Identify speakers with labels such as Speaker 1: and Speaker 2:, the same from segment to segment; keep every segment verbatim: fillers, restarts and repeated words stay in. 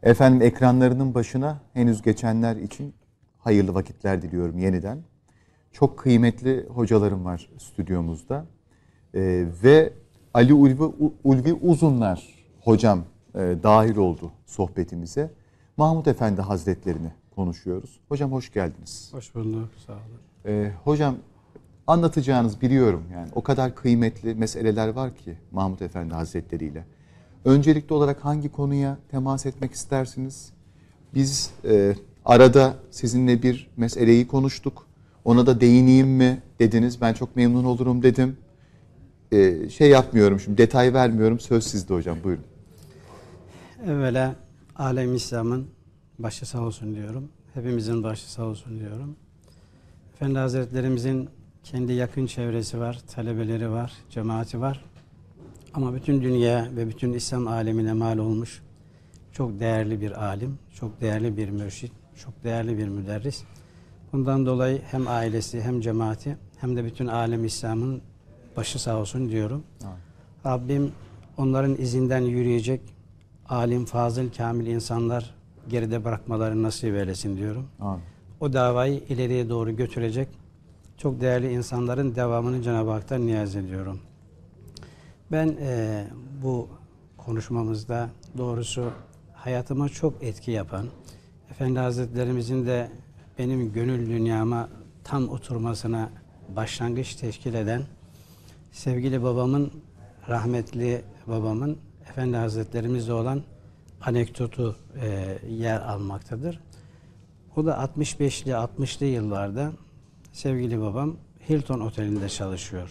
Speaker 1: Efendim ekranlarının başına henüz geçenler için hayırlı vakitler diliyorum yeniden. Çok kıymetli hocalarım var stüdyomuzda. Ee, ve Ali Ulvi, Ulvi Uzunlar hocam e, dahil oldu sohbetimize. Mahmud Efendi Hazretlerini konuşuyoruz. Hocam hoş geldiniz.
Speaker 2: Hoş bulduk, sağ olun.
Speaker 1: Ee, hocam anlatacağınız biliyorum yani o kadar kıymetli meseleler var ki Mahmud Efendi Hazretleri ile. Öncelikli olarak hangi konuya temas etmek istersiniz? Biz e, arada sizinle bir meseleyi konuştuk. Ona da değineyim mi dediniz. Ben çok memnun olurum dedim. E, şey yapmıyorum şimdi, detay vermiyorum. Söz sizde hocam, buyurun.
Speaker 2: Evvela alem İslam'ın başı sağ olsun diyorum. Hepimizin başı sağ olsun diyorum. Efendi Hazretlerimizin kendi yakın çevresi var, talebeleri var, cemaati var. Ama bütün dünya ve bütün İslam alemine mal olmuş çok değerli bir alim, çok değerli bir mürşit, çok değerli bir müderris. Bundan dolayı hem ailesi hem cemaati hem de bütün alem İslam'ın başı sağ olsun diyorum. Evet. Rabbim onların izinden yürüyecek alim, fazıl, kamil insanlar geride bırakmalarını nasip eylesin diyorum. Evet. O davayı ileriye doğru götürecek çok değerli insanların devamını Cenab-ı Hak'tan niyaz ediyorum. Ben e, bu konuşmamızda doğrusu hayatıma çok etki yapan, Efendi Hazretlerimizin de benim gönül dünyama tam oturmasına başlangıç teşkil eden sevgili babamın, rahmetli babamın Efendi Hazretlerimizle olan anekdotu e, yer almaktadır. O da altmış beşli altmışlı yıllarda sevgili babam Hilton Oteli'nde çalışıyor.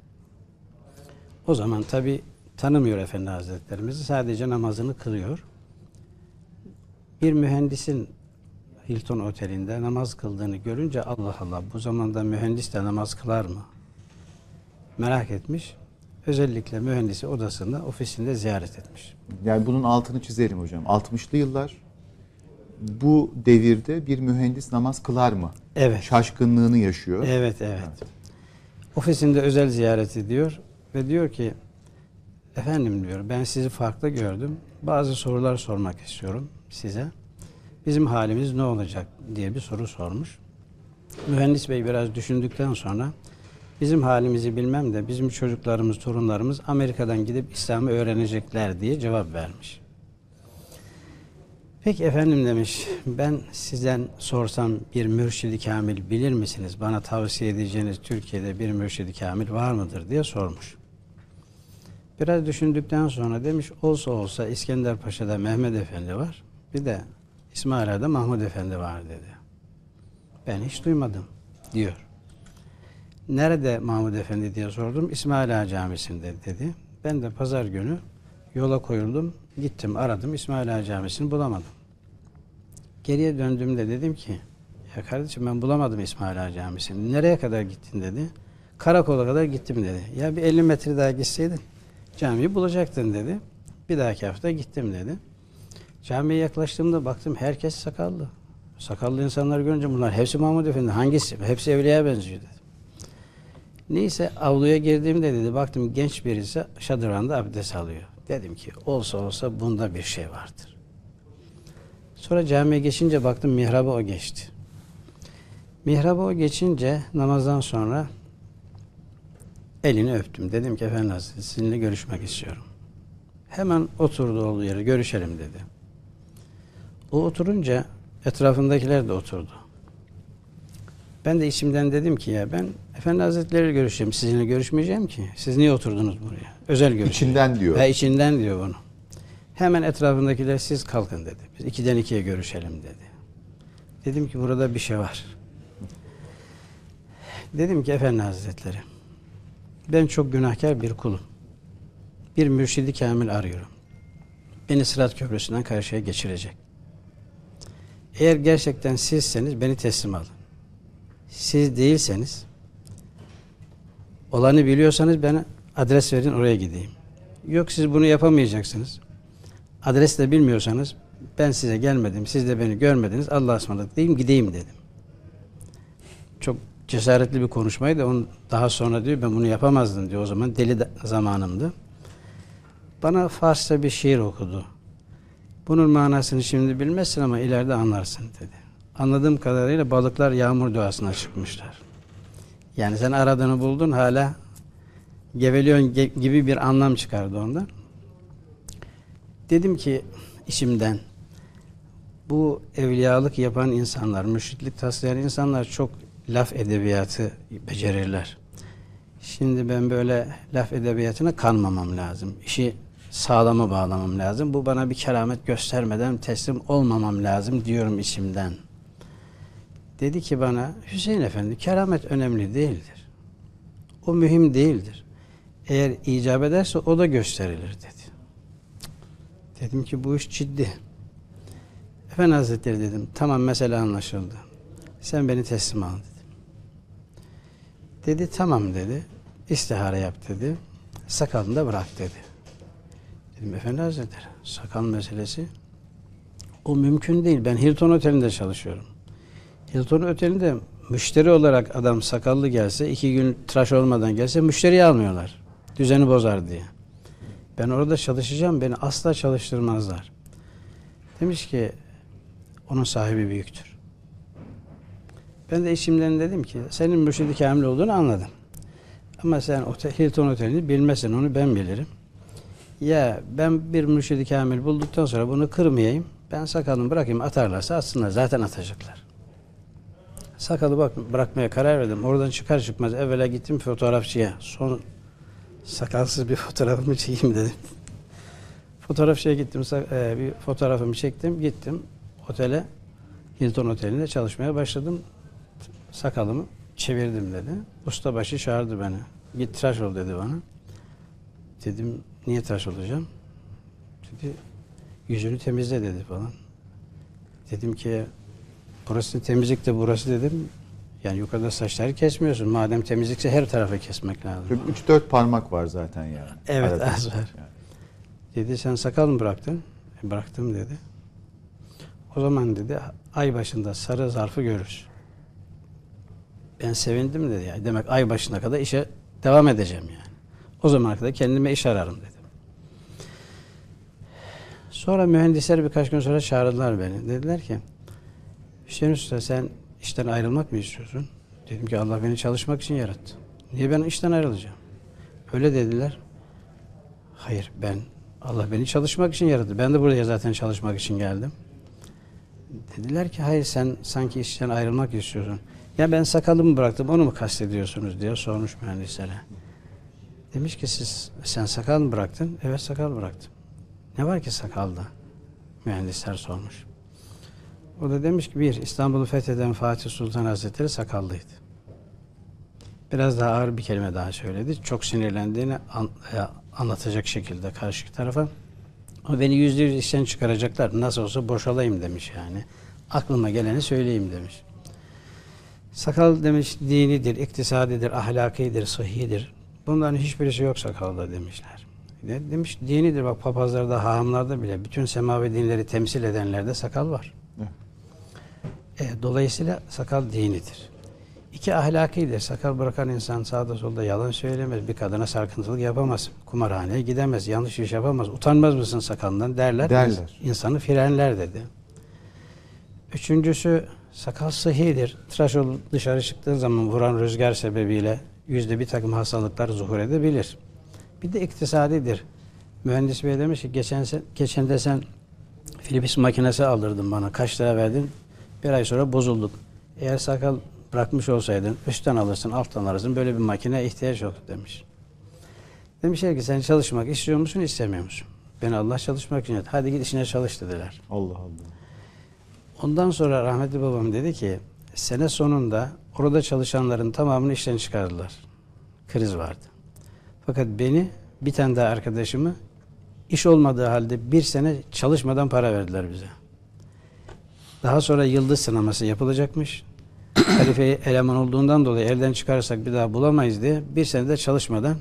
Speaker 2: O zaman tabi tanımıyor Efendi Hazretlerimizi, sadece namazını kılıyor. Bir mühendisin Hilton Oteli'nde namaz kıldığını görünce Allah Allah, bu zamanda mühendis de namaz kılar mı? Merak etmiş. Özellikle mühendisi odasında, ofisinde ziyaret etmiş. Yani
Speaker 1: bunun altını çizelim hocam. altmışlı yıllar bu devirde bir mühendis namaz kılar mı?
Speaker 2: Evet.
Speaker 1: Şaşkınlığını yaşıyor.
Speaker 2: Evet, evet. evet. Ofisinde özel ziyaret ediyor ve diyor ki, efendim diyor, ben sizi farklı gördüm. Bazı sorular sormak istiyorum size. Bizim halimiz ne olacak diye bir soru sormuş. Mühendis bey biraz düşündükten sonra bizim halimizi bilmem de bizim çocuklarımız, torunlarımız Amerika'dan gidip İslam'ı öğrenecekler diye cevap vermiş. Peki efendim demiş, ben sizden sorsam bir mürşidi kamil bilir misiniz? Bana tavsiye edeceğiniz Türkiye'de bir mürşidi kamil var mıdır diye sormuş. Biraz düşündükten sonra demiş, olsa olsa İskender Paşa'da Mehmet Efendi var. Bir de İsmail Ağa'da Mahmud Efendi var dedi. Ben hiç duymadım diyor. Nerede Mahmud Efendi diye sordum. İsmail Ağa Camisi'nde dedi. Ben de pazar günü yola koyuldum. Gittim, aradım. İsmail Ağa Camisi'ni bulamadım. Geriye döndüğümde dedim ki, ya kardeşim ben bulamadım İsmail Ağa Camisi'ni. Nereye kadar gittin dedi. Karakola kadar gittim dedi. Ya bir elli metre daha gitseydin camiyi bulacaktın dedi. Bir dahaki hafta gittim dedi. Camiye yaklaştığımda baktım herkes sakallı. Sakallı insanları görünce bunlar hepsi Mahmud Efendi. Hangisi? Hepsi evliya benziyor dedi. Neyse avluya girdiğimde dedi baktım genç birisi şadırvanda abdest alıyor. Dedim ki olsa olsa bunda bir şey vardır. Sonra camiye geçince baktım mihraba o geçti. Mihraba o geçince namazdan sonra elini öptüm. Dedim ki efendim sizinle görüşmek istiyorum. Hemen oturdu olduğu yere görüşelim dedi. O oturunca etrafındakiler de oturdu. Ben de içimden dedim ki ya ben Efendi Hazretleri görüşeceğim. Sizinle görüşmeyeceğim ki. Siz niye oturdunuz buraya? Özel görüşeceğim.
Speaker 1: İçinden diyor.
Speaker 2: Ha, içinden diyor bunu. Hemen etrafındakiler siz kalkın dedi. Biz ikiden ikiye görüşelim dedi. Dedim ki burada bir şey var. Dedim ki Efendi Hazretleri ben çok günahkar bir kulum. Bir mürşidi kamil arıyorum. Beni Sırat Köprüsü'nden karşıya geçirecek. Eğer gerçekten sizseniz beni teslim alın. Siz değilseniz olanı biliyorsanız bana adres verin oraya gideyim. Yok siz bunu yapamayacaksınız. Adres de bilmiyorsanız ben size gelmedim, siz de beni görmediniz. Allah'a ısmarladık diyeyim gideyim dedim. Çok cesaretli bir konuşmaydı. Onu daha sonra diyor ben bunu yapamazdım diyor. O zaman deli zamanımdı. Bana Farsça bir şiir okudu. Bunun manasını şimdi bilmezsin ama ileride anlarsın dedi. Anladığım kadarıyla balıklar yağmur duasına çıkmışlar. Yani sen aradığını buldun, hala geveliyorsun gibi bir anlam çıkardı ondan. Dedim ki içimden, bu evliyalık yapan insanlar, mürşitlik taslayan insanlar çok laf edebiyatı becerirler. Şimdi ben böyle laf edebiyatına kanmamam lazım. İşi sağlama bağlamam lazım. Bu bana bir keramet göstermeden teslim olmamam lazım diyorum içimden. Dedi ki bana, Hüseyin Efendi, keramet önemli değildir. O mühim değildir. Eğer icap ederse o da gösterilir dedi. Dedim ki bu iş ciddi. Efendi Hazretleri dedim, tamam mesele anlaşıldı. Sen beni teslim al dedi. Dedi tamam dedi. İstihare yap dedi. Sakalını da bırak dedi. Dedim Efendi Hazretleri, sakal meselesi o mümkün değil. Ben Hilton Oteli'nde çalışıyorum. Hilton Oteli'nde müşteri olarak adam sakallı gelse, iki gün tıraş olmadan gelse müşteriyi almıyorlar. Düzeni bozar diye. Ben orada çalışacağım, beni asla çalıştırmazlar. Demiş ki, onun sahibi büyüktür. Ben de içimden dedim ki, senin mürşid-i kamil olduğunu anladım. Ama sen otel, Hilton Oteli'ni bilmezsin, onu ben bilirim. Ya ben bir mürşid-i kamil bulduktan sonra bunu kırmayayım, ben sakalımı bırakayım, atarlarsa atsınlar, zaten atacaklar. Sakalı bak, bırakmaya karar verdim. Oradan çıkar çıkmaz evvela gittim fotoğrafçıya. Son sakalsız bir fotoğrafımı çekeyim dedim. Fotoğrafçıya gittim, bir fotoğrafımı çektim, gittim otele, Hilton Oteli'nde çalışmaya başladım. Sakalımı çevirdim dedi. Ustabaşı çağırdı beni. Git tıraş ol dedi bana. Dedim niye tıraş olacağım? Dedi yüzünü temizle dedi falan. Dedim ki burası temizlik de burası dedim. Yani yukarıda saçları kesmiyorsun. Madem temizlikse her tarafı kesmek lazım.
Speaker 1: üç dört parmak var zaten yani.
Speaker 2: Evet
Speaker 1: arada.
Speaker 2: az var.
Speaker 1: Yani.
Speaker 2: Dedi sen sakal mı bıraktın? E, bıraktım dedi. O zaman dedi ay başında sarı zarfı görürüz. Ben sevindim dedi. Yani. Demek ay başına kadar işe devam edeceğim yani. O zamana kadar kendime iş ararım dedim. Sonra mühendisler birkaç gün sonra çağırdılar beni. Dediler ki Hüseyin Usta sen işten ayrılmak mı istiyorsun? Dedim ki Allah beni çalışmak için yarattı. Niye ben işten ayrılacağım? Öyle dediler. Hayır ben Allah beni çalışmak için yarattı. Ben de buraya zaten çalışmak için geldim. Dediler ki hayır sen sanki işten ayrılmak istiyorsun. Ya ben sakalımı bıraktım onu mu kastediyorsunuz diye sormuş mühendislere. Demiş ki siz sen sakal mı bıraktın? Evet sakal bıraktım. Ne var ki sakalda? Mühendisler sormuş. O da demiş ki bir İstanbul'u fetheden Fatih Sultan Hazretleri sakallıydı. Biraz daha ağır bir kelime daha söyledi. Çok sinirlendiğini an, e, anlatacak şekilde karşı tarafa. Ama beni yüzde yüz işten çıkaracaklar. Nasıl olsa boşalayım demiş yani. Aklıma geleni söyleyeyim demiş. Sakal demiş dinidir, iktisadidir, ahlakidir, sıhhidir. Bunların hiçbirisi yok sakalda demişler. Ne demiş? Dinidir. Bak papazlarda, hahamlarda bile bütün semavi dinleri temsil edenlerde sakal var. E, dolayısıyla sakal dinidir. İki ahlakidir. Sakal bırakan insan sağda solda yalan söylemez. Bir kadına sarkıntılık yapamaz. Kumarhaneye gidemez. Yanlış iş yapamaz. Utanmaz mısın sakalından derler.
Speaker 1: Derler.
Speaker 2: İnsanı frenler dedi. Üçüncüsü sakal sıhhidir. Tıraş olup dışarı çıktığın zaman vuran rüzgar sebebiyle yüzde bir takım hastalıklar zuhur edebilir. Bir de iktisadidir. Mühendis bey demiş ki geçen, sen, geçen de sen Philips makinesi aldırdın bana. Kaç lira verdin? Bir ay sonra bozulduk. Eğer sakal bırakmış olsaydın üstten alırsın, alttan alırsın. Böyle bir makineye ihtiyaç yoktu demiş. Demişler ki sen çalışmak istiyor musun, istemiyor musun? Beni Allah çalışmak için yarattı. Hadi git işine çalış dediler.
Speaker 1: Allah Allah.
Speaker 2: Ondan sonra rahmetli babam dedi ki sene sonunda orada çalışanların tamamını işten çıkardılar. Kriz vardı. Fakat beni bir tane daha arkadaşımı iş olmadığı halde bir sene çalışmadan para verdiler bize. Daha sonra yıldız sınaması yapılacakmış. Halifeyi eleman olduğundan dolayı elden çıkarırsak bir daha bulamayız diye bir senede çalışmadan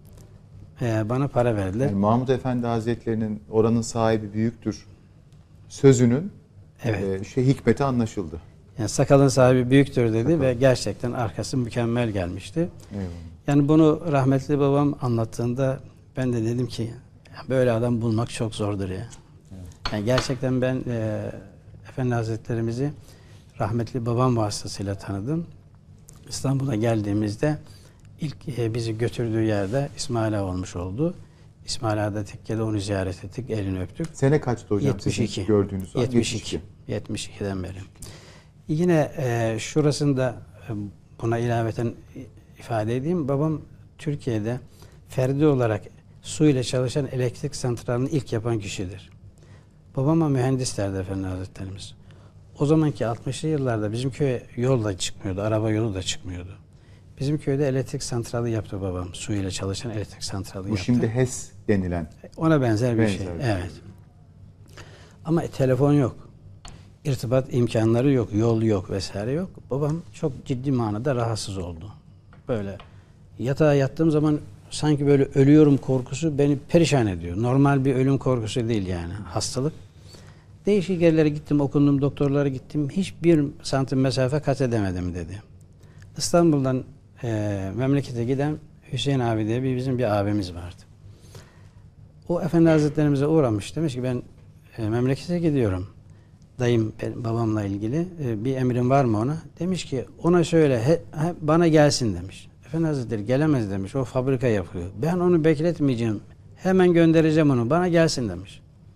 Speaker 2: e, bana para verdiler.
Speaker 1: Yani Mahmud Efendi Hazretleri'nin oranın sahibi büyüktür sözünün
Speaker 2: Evet.
Speaker 1: e, şey hikmeti anlaşıldı.
Speaker 2: Yani sakalın sahibi büyüktür dedi
Speaker 1: Sakal.
Speaker 2: ve gerçekten arkası mükemmel gelmişti.
Speaker 1: Eyvallah.
Speaker 2: Yani bunu rahmetli babam anlattığında ben de dedim ki böyle adam bulmak çok zordur ya. Yani gerçekten ben e, Efendi Hazretlerimizi rahmetli babam vasıtasıyla tanıdım. İstanbul'a geldiğimizde ilk e, bizi götürdüğü yerde İsmail Ağa olmuş oldu. İsmail Ağa'da tekkede onu ziyaret ettik, elini öptük.
Speaker 1: Sene kaçtı hocam
Speaker 2: yetmiş iki.
Speaker 1: sizin gördüğünüz an?
Speaker 2: yetmiş iki. yetmiş ikiden beri. Yine e, şurasında e, buna ilaveten ifade edeyim. Babam Türkiye'de ferdi olarak su ile çalışan elektrik santralini ilk yapan kişidir. Babama mühendis derdi Efendi Hazretlerimiz. O zamanki altmışlı yıllarda bizim köye yol da çıkmıyordu, araba yolu da çıkmıyordu. Bizim köyde elektrik santrali yaptı babam. Su ile çalışan elektrik santrali
Speaker 1: Bu
Speaker 2: yaptı.
Speaker 1: şimdi HES denilen.
Speaker 2: Ona benzer bir
Speaker 1: Benzer
Speaker 2: şey.
Speaker 1: bir şey.
Speaker 2: Evet. Ama telefon yok. İrtibat imkanları yok, yol yok vesaire yok. Babam çok ciddi manada rahatsız oldu. Böyle yatağa yattığım zaman sanki böyle ölüyorum korkusu beni perişan ediyor. Normal bir ölüm korkusu değil yani. Hastalık. Değişik yerlere gittim, okundum, doktorlara gittim. Hiçbir santim mesafe kat edemedim dedi. İstanbul'dan e, memlekete giden Hüseyin abi diye bir bizim bir abimiz vardı. O Efendi Hazretlerimize uğramış. Demiş ki ben e, memlekete gidiyorum. Dayım benim, babamla ilgili e, bir emrin var mı ona? Demiş ki ona söyle he, he, bana gelsin demiş. Efendi Hazretleri gelemez demiş. O fabrika yapıyor. Ben onu bekletmeyeceğim. Hemen göndereceğim onu. Bana gelsin demiş.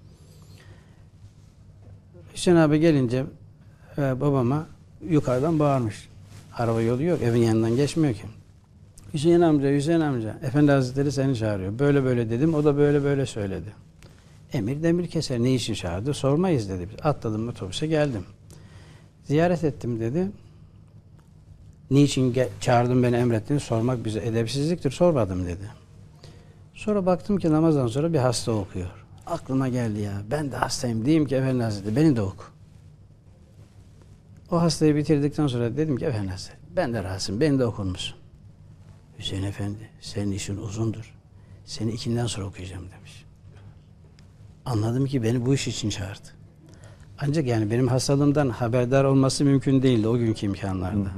Speaker 2: Hüseyin abi gelince e, babama yukarıdan bağırmış. Araba yolu yok. Evin yanından geçmiyor ki. Hüseyin amca, Hüseyin amca. Efendi Hazretleri seni çağırıyor. Böyle böyle dedim. O da böyle böyle söyledi. Emir demir keser. Ne için çağırdı? Sormayız dedi. Atladım otobüse geldim. Ziyaret ettim dedi. Niçin ge- çağırdın beni emrettin? Sormak bize edepsizliktir. Sormadım dedi. Sonra baktım ki namazdan sonra bir hasta okuyor. Aklıma geldi ya. Ben de hastayım. Diyeyim ki Efendi Hazretleri beni de oku. O hastayı bitirdikten sonra dedim ki Efendi Hazretleri ben de rahatsızım. Beni de okur musun? Hüseyin Efendi senin işin uzundur. Seni ikinden sonra okuyacağım demiş. Anladım ki beni bu iş için çağırdı. Ancak yani benim hastalığımdan haberdar olması mümkün değildi o günkü imkanlarda.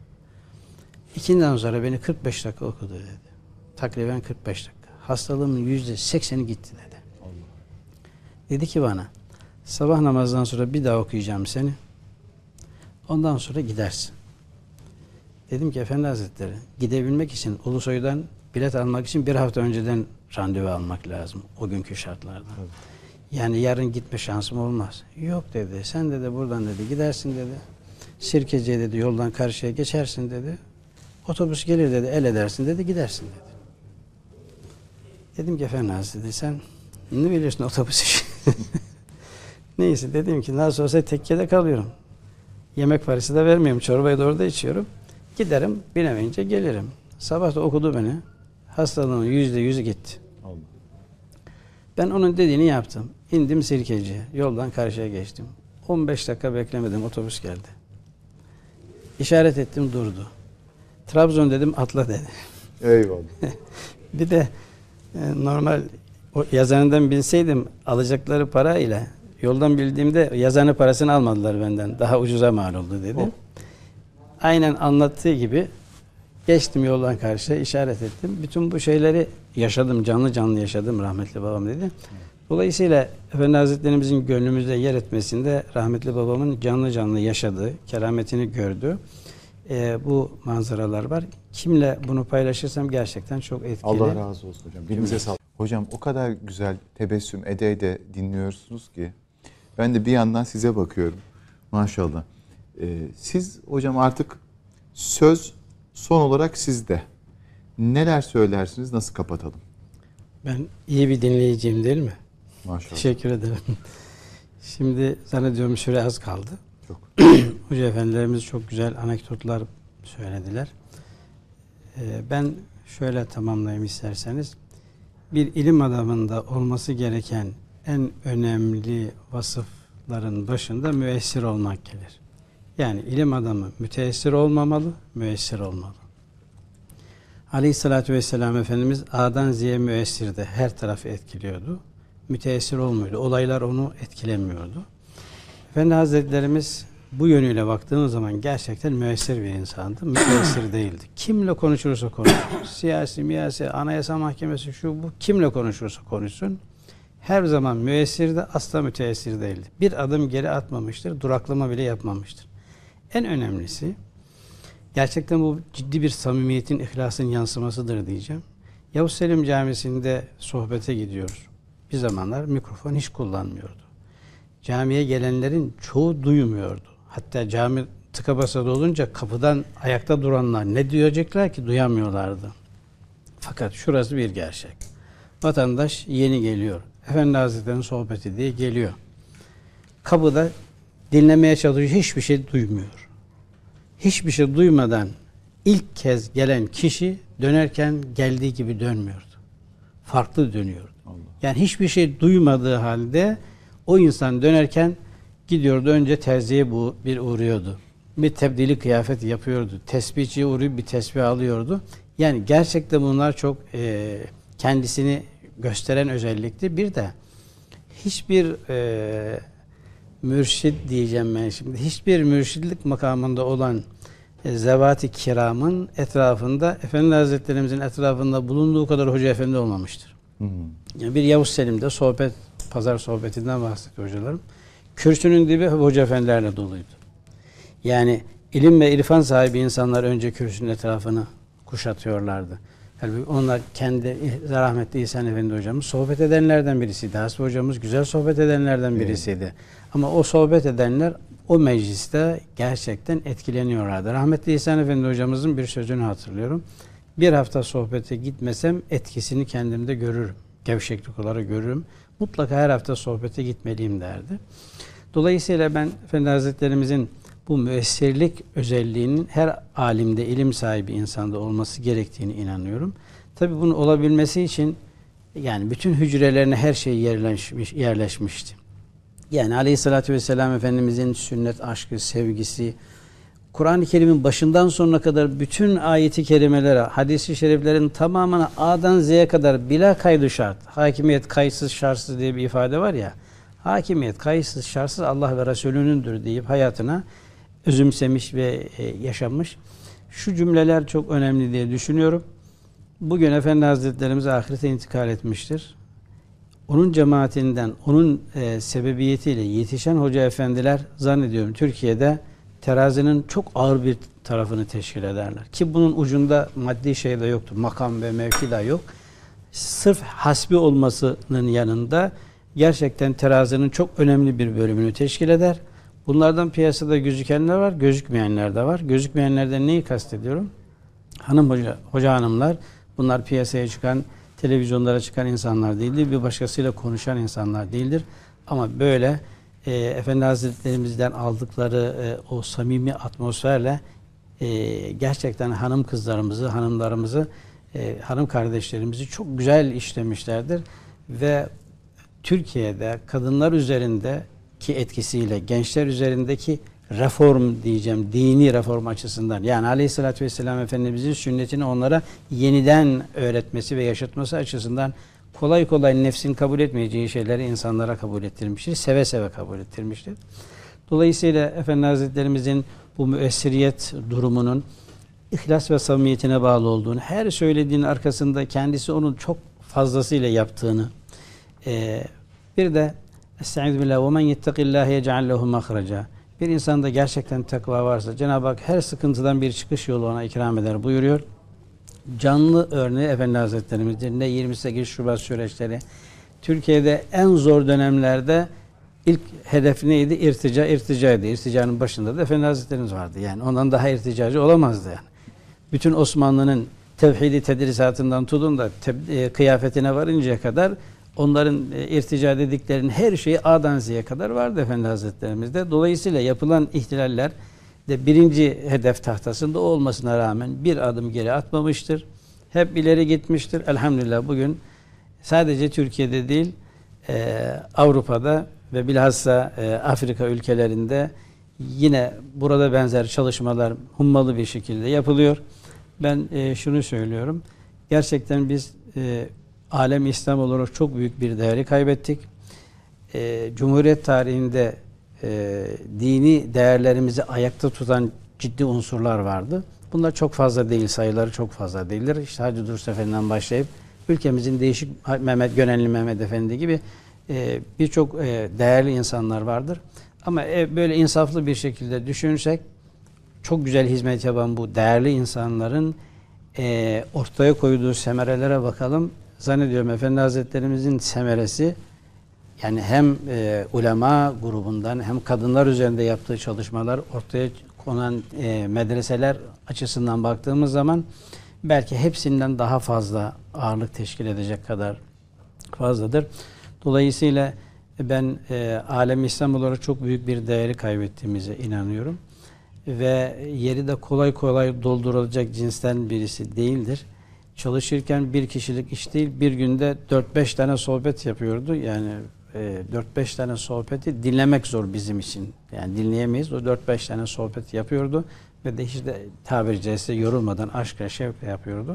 Speaker 2: İkinden sonra beni kırk beş dakika okudu dedi. Takriben kırk beş dakika. Hastalığımın yüzde sekseni gitti dedi. Allah. Dedi ki bana sabah namazdan sonra bir daha okuyacağım seni. Ondan sonra gidersin. Dedim ki Efendi Hazretleri gidebilmek için Ulusoy'dan bilet almak için bir hafta önceden randevu almak lazım o günkü şartlarda. Evet. Yani yarın gitme şansım olmaz. Yok dedi. Sen dedi buradan dedi gidersin dedi. Sirkeci'ye dedi yoldan karşıya geçersin dedi. Otobüs gelir dedi el edersin dedi gidersin dedi. Dedim ki Efendi Hazretleri sen ne biliyorsun otobüs işi? Neyse dedim ki nasıl olsa tekkede kalıyorum. Yemek parası da vermiyorum. Çorbayı da orada içiyorum. Giderim binemeyince gelirim. Sabah da okudu beni. Hastalığın yüzde yüzü gitti. Allah. Ben onun dediğini yaptım. İndim Sirkeci'ye. Yoldan karşıya geçtim. on beş dakika beklemedim. Otobüs geldi. İşaret ettim durdu. Trabzon dedim atla dedi.
Speaker 1: Eyvallah.
Speaker 2: Bir de e, normal o yazanından bilseydim alacakları para ile yoldan bildiğimde yazanı parasını almadılar benden. Daha ucuza mal oldu dedi. Oh. Aynen anlattığı gibi geçtim yoldan karşıya işaret ettim. Bütün bu şeyleri yaşadım. Canlı canlı yaşadım rahmetli babam dedi. Dolayısıyla Efendi Hazretlerimizin gönlümüzde yer etmesinde rahmetli babamın canlı canlı yaşadığı, kerametini gördüğü e, bu manzaralar var. Kimle bunu paylaşırsam gerçekten çok etkili.
Speaker 1: Allah razı olsun hocam. Dilimize sağlık. Hocam o kadar güzel tebessüm ede ede dinliyorsunuz ki ben de bir yandan size bakıyorum. Maşallah. Ee, siz hocam artık söz son olarak sizde. Neler söylersiniz? Nasıl kapatalım?
Speaker 2: Ben iyi bir dinleyiciyim değil mi?
Speaker 1: Maşallah.
Speaker 2: Teşekkür ederim. Şimdi zannediyorum süre az kaldı.
Speaker 1: Çok.
Speaker 2: Hoca efendilerimiz çok güzel anekdotlar söylediler. Ee, ben şöyle tamamlayayım isterseniz. Bir ilim adamında olması gereken en önemli vasıfların başında müessir olmak gelir. Yani ilim adamı müteessir olmamalı, müessir olmalı. Aleyhissalatü vesselam Efendimiz A'dan Z'ye müessirdi. Her tarafı etkiliyordu. Müteessir olmuyordu. Olaylar onu etkilemiyordu. Efendi Hazretlerimiz bu yönüyle baktığımız zaman gerçekten müessir bir insandı. Müteessir değildi. Kimle konuşursa konuşsun. Siyasi, miyasi, anayasa mahkemesi şu bu. Kimle konuşursa konuşsun. her zaman müessirdi, asla müteessir değildi. Bir adım geri atmamıştır, duraklama bile yapmamıştır. En önemlisi, gerçekten bu ciddi bir samimiyetin, ihlasın yansımasıdır diyeceğim. Yavuz Selim Camisi'nde sohbete gidiyoruz. Bir zamanlar mikrofon hiç kullanmıyordu. Camiye gelenlerin çoğu duymuyordu. Hatta cami tıka basa dolunca kapıdan ayakta duranlar ne diyecekler ki duyamıyorlardı. Fakat şurası bir gerçek. Vatandaş yeni geliyor. Efendi Hazretleri'nin sohbeti diye geliyor. Kapıda dinlemeye çalışıyor. Hiçbir şey duymuyor. Hiçbir şey duymadan ilk kez gelen kişi dönerken geldiği gibi dönmüyordu. Farklı dönüyordu. Allah. Yani hiçbir şey duymadığı halde o insan dönerken gidiyordu. Önce terziye bu bir uğruyordu. Bir tebdili kıyafet yapıyordu. Tesbihçiye uğrayıp bir tesbih alıyordu. Yani gerçekten bunlar çok e, kendisini gösteren özellikti. Bir de hiçbir e, mürşid diyeceğim ben şimdi. Hiçbir mürşidlik makamında olan e, zevat-ı kiramın etrafında, Efendi Hazretlerimizin etrafında bulunduğu kadar hoca efendi olmamıştır. Hı hı. Yani bir Yavuz Selim'de sohbet, pazar sohbetinden bahsediyor hocalarım. Kürsünün dibi hoca efendilerle doluydu. Yani ilim ve irfan sahibi insanlar önce kürsünün etrafını kuşatıyorlardı. Yani onlar kendi rahmetli İhsan Efendi hocamız sohbet edenlerden birisiydi. Hasbi hocamız güzel sohbet edenlerden birisiydi. Evet. Ama o sohbet edenler o mecliste gerçekten etkileniyorlardı. Rahmetli İhsan Efendi hocamızın bir sözünü hatırlıyorum. Bir hafta sohbete gitmesem etkisini kendimde görürüm. Gevşeklik olarak görürüm. Mutlaka her hafta sohbete gitmeliyim derdi. Dolayısıyla ben Efendi Hazretlerimizin bu müessirlik özelliğinin her alimde, ilim sahibi insanda olması gerektiğini inanıyorum. Tabii bunun olabilmesi için yani bütün hücrelerine her şey yerleşmiş, yerleşmişti. Yani Aleyhisselatü Vesselam Efendimizin sünnet aşkı, sevgisi, Kur'an-ı Kerim'in başından sonuna kadar bütün ayeti kerimelere, hadis-i şeriflerin tamamına A'dan Z'ye kadar bila kaydı şart. Hakimiyet kayıtsız şartsız diye bir ifade var ya. Hakimiyet kayıtsız şartsız Allah ve Resulünündür deyip hayatına özümsemiş ve yaşamış. Şu cümleler çok önemli diye düşünüyorum. Bugün Efendi Hazretlerimiz ahirete intikal etmiştir. Onun cemaatinden, onun e, sebebiyetiyle yetişen hoca efendiler zannediyorum Türkiye'de terazinin çok ağır bir tarafını teşkil ederler. Ki bunun ucunda maddi şey de yoktur. Makam ve mevki de yok. Sırf hasbi olmasının yanında gerçekten terazinin çok önemli bir bölümünü teşkil eder. Bunlardan piyasada gözükenler var, gözükmeyenler de var. Gözükmeyenlerden neyi kastediyorum? Hanım hoca, hoca hanımlar, bunlar piyasaya çıkan, televizyonlara çıkan insanlar değildir. Bir başkasıyla konuşan insanlar değildir. Ama böyle e, Efendi Hazretlerimizden aldıkları e, o samimi atmosferle e, gerçekten hanım kızlarımızı, hanımlarımızı, e, hanım kardeşlerimizi çok güzel işlemişlerdir. Ve Türkiye'de kadınlar üzerindeki etkisiyle gençler üzerindeki reform diyeceğim, dini reform açısından yani Aleyhisselatü Vesselam Efendimizin sünnetini onlara yeniden öğretmesi ve yaşatması açısından kolay kolay nefsin kabul etmeyeceği şeyleri insanlara kabul ettirmiştir. Seve seve kabul ettirmiştir. Dolayısıyla Efendi Hazretlerimizin bu müessiriyet durumunun ihlas ve samimiyetine bağlı olduğunu, her söylediğinin arkasında kendisi onun çok fazlasıyla yaptığını, Ee, bir de Estaizu billah ve men yettekillâhe yec'al lehu mahraca. Bir insanda gerçekten takva varsa Cenab-ı Hak her sıkıntıdan bir çıkış yolu ona ikram eder buyuruyor. Canlı örneği Efendi Hazretlerimizdir. Ne yirmi sekiz Şubat süreçleri. Türkiye'de en zor dönemlerde ilk hedef neydi? İrtica, irticaydı. İrticanın başında da Efendi Hazretlerimiz vardı. Yani ondan daha irticacı olamazdı yani. Bütün Osmanlı'nın tevhidi tedrisatından tutun da te- e, kıyafetine varıncaya kadar onların e, irtica dediklerinin her şeyi A'dan Z'ye kadar vardı Efendi Hazretlerimizde. Dolayısıyla yapılan ihtilaller de birinci hedef tahtasında olmasına rağmen bir adım geri atmamıştır. Hep ileri gitmiştir. Elhamdülillah bugün sadece Türkiye'de değil e, Avrupa'da ve bilhassa e, Afrika ülkelerinde yine burada benzer çalışmalar hummalı bir şekilde yapılıyor. Ben e, şunu söylüyorum. Gerçekten biz e, alem İslam olarak çok büyük bir değeri kaybettik. E, Cumhuriyet tarihinde e, dini değerlerimizi ayakta tutan ciddi unsurlar vardı. Bunlar çok fazla değil, sayıları çok fazla değildir. İşte Hacı Dursun Efendi'den başlayıp ülkemizin değişik Mehmet Gönenli Mehmet Efendi gibi e, birçok e, değerli insanlar vardır. Ama e, böyle insaflı bir şekilde düşünürsek çok güzel hizmet yapan bu değerli insanların e, ortaya koyduğu semerelere bakalım. Zannediyorum Efendi Hazretlerimizin semeresi yani hem e, ulema grubundan hem kadınlar üzerinde yaptığı çalışmalar, ortaya konan e, medreseler açısından baktığımız zaman belki hepsinden daha fazla ağırlık teşkil edecek kadar fazladır. Dolayısıyla ben e, alem İslam olarak çok büyük bir değeri kaybettiğimize inanıyorum. Ve yeri de kolay kolay doldurulacak cinsten birisi değildir. Çalışırken bir kişilik iş değil, bir günde dört beş tane sohbet yapıyordu. Yani e, dört beş tane sohbeti dinlemek zor bizim için. Yani dinleyemeyiz. O dört beş tane sohbet yapıyordu. Ve de hiç de tabiri caizse yorulmadan aşkla şevkle yapıyordu.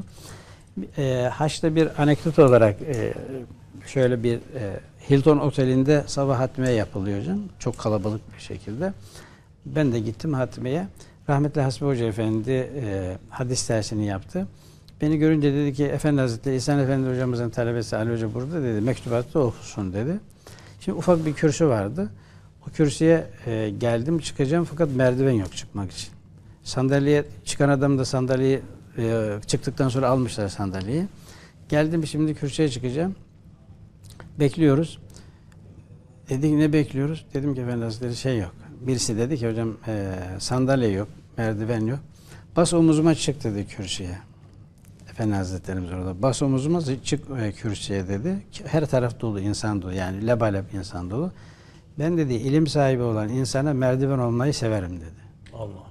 Speaker 2: E, Haç'ta bir anekdot olarak e, şöyle bir e, Hilton Oteli'nde sabah hatmiye yapılıyor hocam. Çok kalabalık bir şekilde. Ben de gittim hatmeye. Rahmetli Hasbi Hoca Efendi e, hadis dersini yaptı. Beni görünce dedi ki Efendi Hazretleri İhsan Efendi hocamızın talebesi Ali Hoca burada dedi. Mektubatta okusun dedi. Şimdi ufak bir kürsü vardı. O kürsüye e, geldim çıkacağım fakat merdiven yok çıkmak için. Sandalyeye çıkan adam da sandalyeyi e, çıktıktan sonra almışlar sandalyeyi. Geldim şimdi kürsüye çıkacağım. Bekliyoruz. Dedik ne bekliyoruz? Dedim ki Efendi Hazretleri şey yok. Birisi dedi ki hocam e, sandalye yok, merdiven yok. Bas omuzuma çık dedi kürsüye. Efendi Hazretlerimiz orada. Bas omuzuma çık e, kürsüye dedi. Her taraf dolu, insan dolu. Yani lebalep insan dolu. Ben dedi ilim sahibi olan insana merdiven olmayı severim dedi.
Speaker 3: Allah Allah.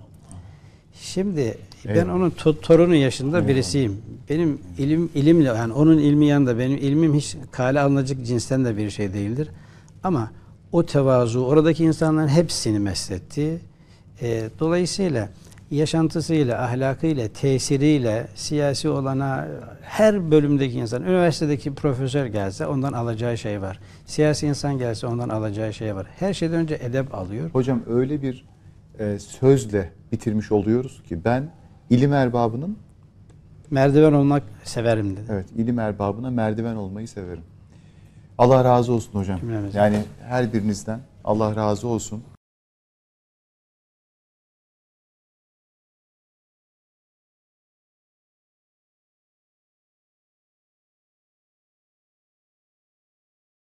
Speaker 2: Şimdi ben
Speaker 1: Eyvallah.
Speaker 2: onun to- torunu yaşında
Speaker 1: Eyvallah.
Speaker 2: birisiyim. Benim ilim ilimle yani onun ilmi yanında benim ilmim hiç kale alınacak cinsten de bir şey değildir. Ama o tevazu oradaki insanların hepsini mesletti. E, dolayısıyla yaşantısıyla, ahlakıyla, tesiriyle, siyasi olana her bölümdeki insan, üniversitedeki profesör gelse ondan alacağı şey var. Siyasi insan gelse ondan alacağı şey var. Her şeyden önce edep alıyor.
Speaker 1: Hocam öyle bir e, sözle bitirmiş oluyoruz ki ben ilim erbabının
Speaker 2: Merdiven olmak severim dedi.
Speaker 1: evet ilim erbabına merdiven olmayı severim. Allah razı olsun hocam.
Speaker 2: Cümlemizden.
Speaker 1: Yani her birinizden Allah razı olsun.